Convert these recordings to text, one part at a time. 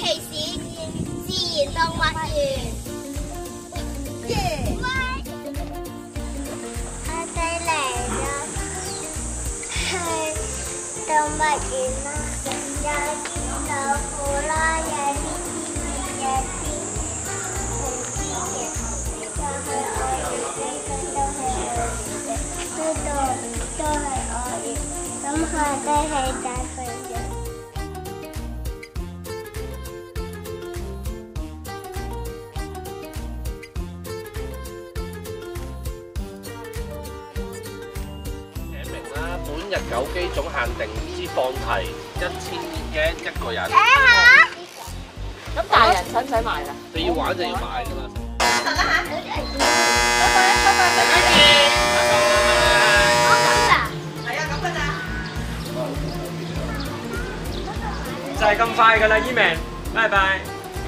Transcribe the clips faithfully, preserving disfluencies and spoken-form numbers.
奇市自然動物園。耶！我哋嚟咗去動物園啦，有啲老虎啦，有啲獅子，有啲紅獅嘅，就係我哋呢個都係我哋嘅，呢度都係我哋，咁佢哋係大笨象。 本日九機總限定之放題一千yen一個人。 睇下。 咁大人使唔使買㗎？ 你要玩就要買㗎啦。 拜拜嚇。 拜拜拜拜，大家見。 我咁咋？ 係啊，咁㗎咋？ 就係咁快㗎啦，伊明，拜拜。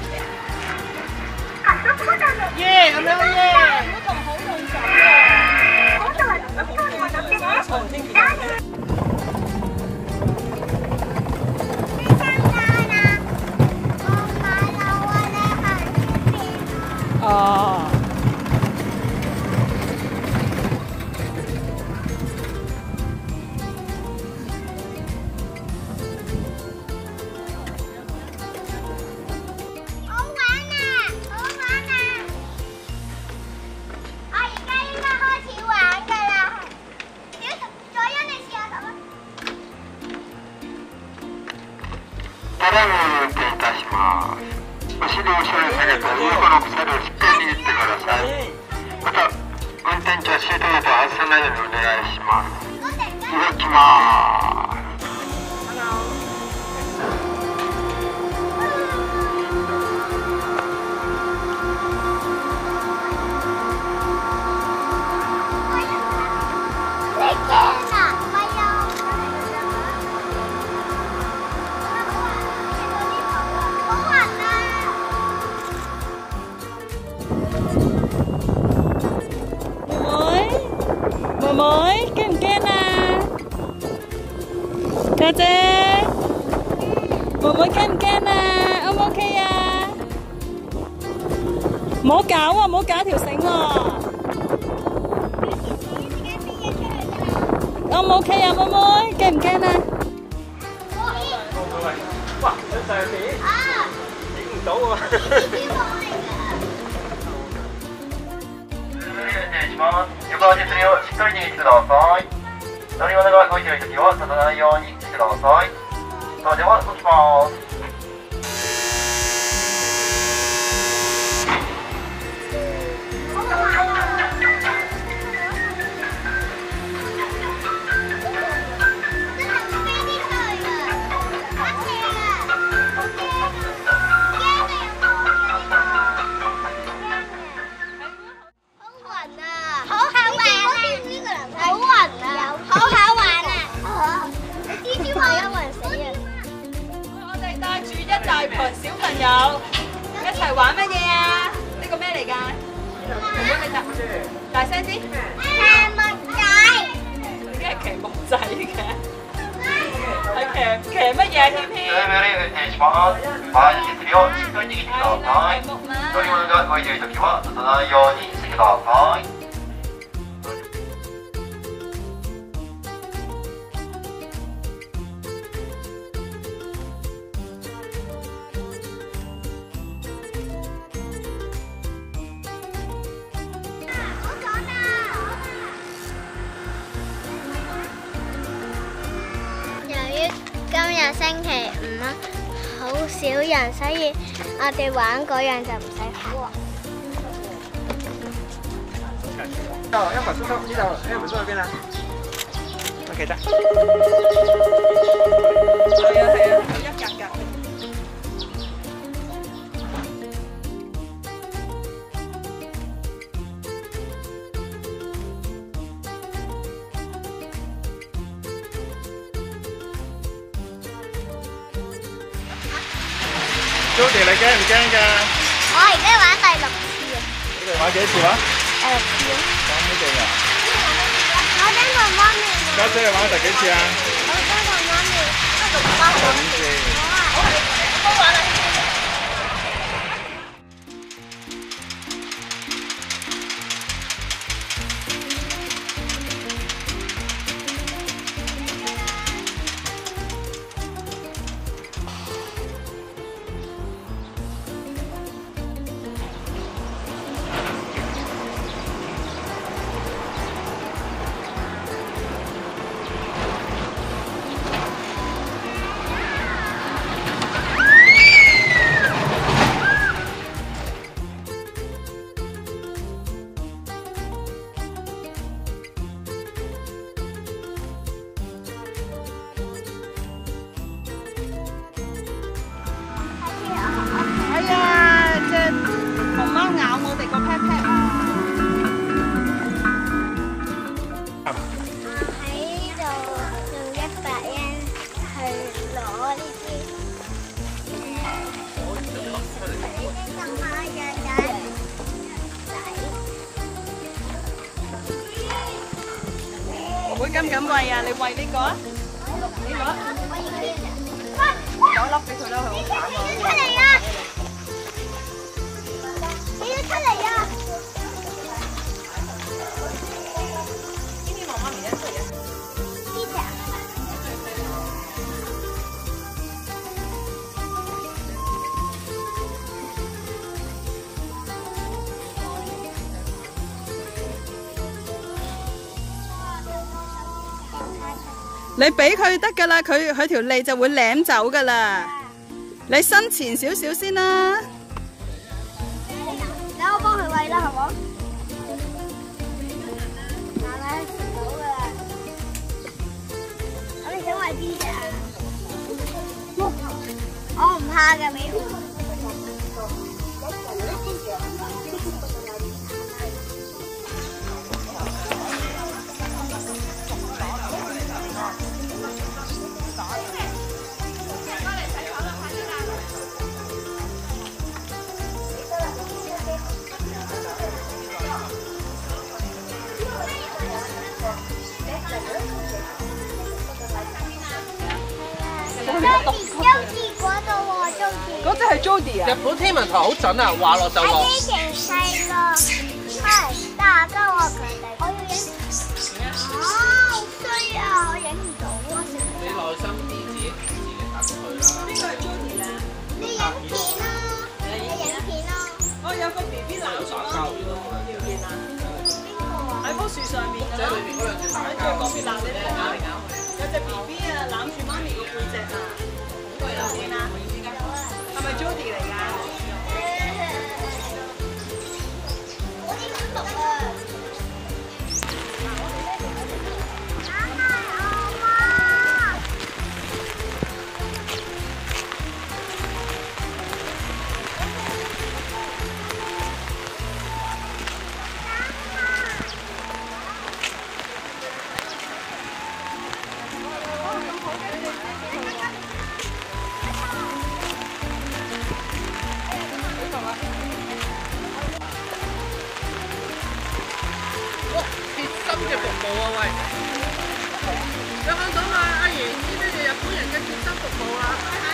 耶，咁樣耶！嗰個好對手啊！嗰個係好對手，我先見到。 哦。 好玩啊！好玩啊！我而家應該開始玩㗎啦。小左欣，你試下手啊！ ただいま運転いたします。 お尻を後ろに下げて、上から鎖をしっかり握ってください。また、運転中はシートベルトを外さないようにお願いします。動きます。 妹妹驚唔驚啊？家姐，妹妹驚唔驚啊 ？O 唔 OK 啊？唔好搞啊！唔好搞條繩喎。O 唔 OK 啊，妹妹驚唔驚啊？ 哇！有上面影唔到喎。 横足振りをしっかり握ってください。乗り物が動いているときは立たないようにしてください。それでは動きます。 大群小朋友一齊玩乜嘢啊？呢個咩嚟㗎？妹妹你答，大聲啲。 騎木仔。 已經係騎木仔嘅，係騎騎乜嘢？偏偏。 運転します。前の手すりをしっかり握ってください。乗り物が動いているときは立たないようにしてください。 今日星期五啦，好少人，所以我哋玩嗰樣就唔使付。 到，要把书收，你到，哎，我们坐那边啦。OK 得。 係啊係啊，一格格。 Judy 你驚唔驚㗎？ 我而家玩第六次啊！ 你哋玩幾多次話？ 誒六次。 玩呢度啊？ 我跟同媽咪。 家姐你玩第幾次啊？ 我跟同媽咪。跟同媽咪。 兩次。 好啊。好玩啊！ 妹敢唔敢餵啊？你餵呢個啊？你攞，攞粒俾佢啦，佢好慘啊！ 出嚟啊！你要出嚟啊！ 呢啲同媽咪一齊嘅。 呢隻。 你俾佢得㗎啦，佢佢條脷就會舐走㗎啦。你伸前少少先啦。 等我幫佢餵啦，好冇？慢慢食到㗎啦。咁你想餵邊隻啊？我唔怕㗎，美虎。 嗰隻係 Jody 啊！ 日本天文台好準啊，話落就落。 呢隻細個，係大家我佢哋，我要影。啊，好衰啊！我影唔到啊！ 你耐心啲，自己自己等佢啦。 呢個係 Jody 啊！ 你影片啦，你影片啦。 我有個 B B 攬住媽咪喎，條片啊！喺棵樹上面㗎啦，喺最嗰邊攬你哋咬嚟咬去。有隻 B B 啊，攬住媽咪個背脊啊！邊個有片啊？係咪 Jody 嚟㗎？ 我啲咁毒啊！ 貼心嘅服務啊喂！有冇想話阿爺知咩嘢日本人嘅貼心服務啊？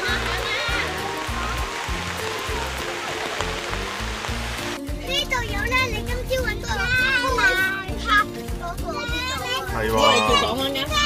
呢度有咧，你今朝揾個老師拍嗰個係喎。 講緊嘅。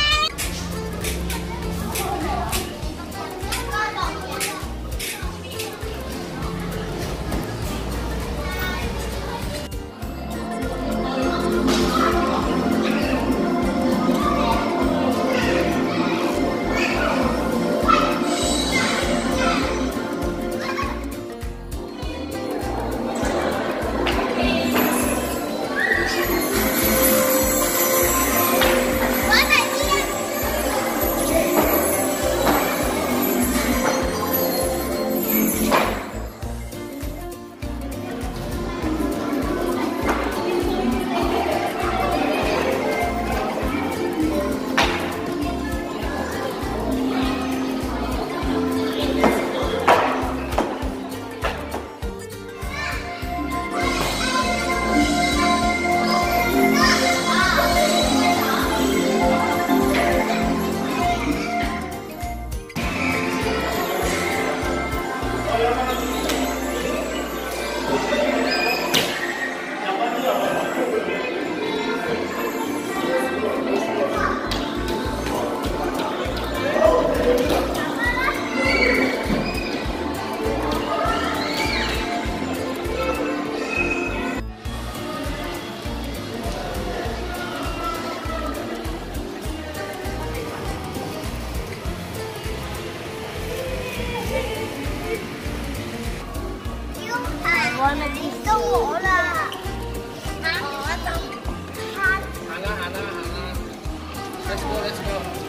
我咪跌到我啦！我就拍。 行啦行啦行啦 ，Let's go Let's go。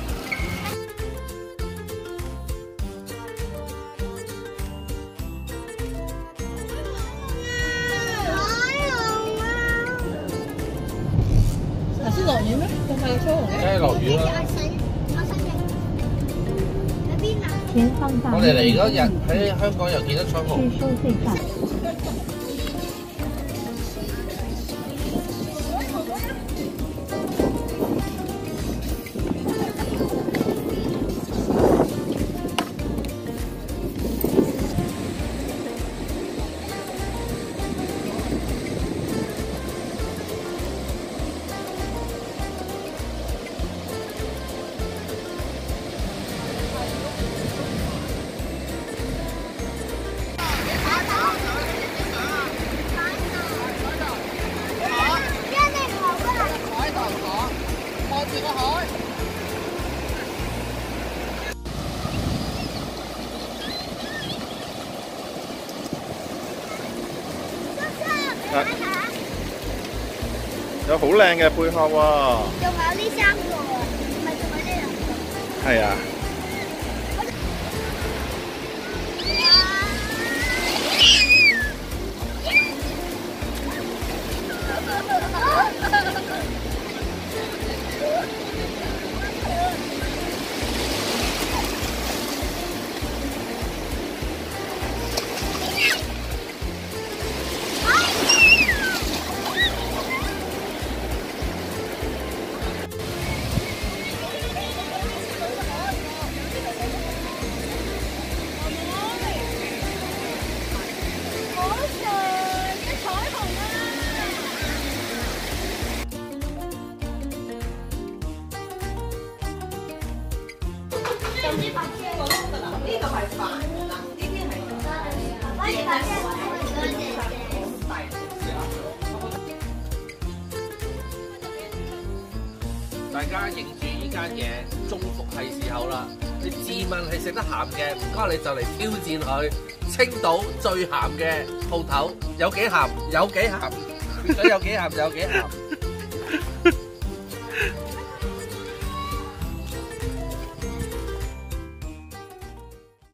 頭先落雨咩？咁快就吹紅嘅？ 梗係落雨啦！我哋嚟嗰日喺香港又見得彩虹。 睇下， 有好靚嘅貝殼喎。 仲有呢三個啊，唔係仲有呢兩個。 係啊。 呢個係飯啦，呢啲係大家認住依間嘢，中伏係時候啦！你自問係食得鹹嘅，唔該你就嚟挑戰佢。青島最鹹嘅鋪頭有幾鹹？有幾鹹？變咗有幾鹹？有幾鹹？